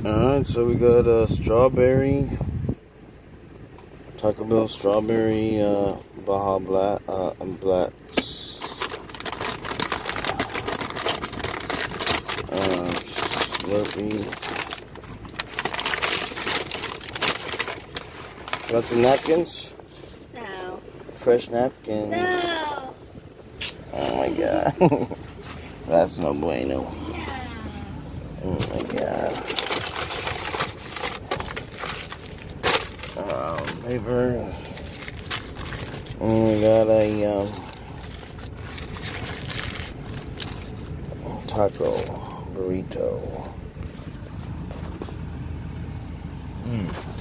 Alright, so we got a strawberry, Taco Bell strawberry, Baja Black, Slurpee. Got some napkins? No. Fresh napkins? No. Oh my god. That's no bueno. No. Oh my god. Paper. And we got a taco burrito.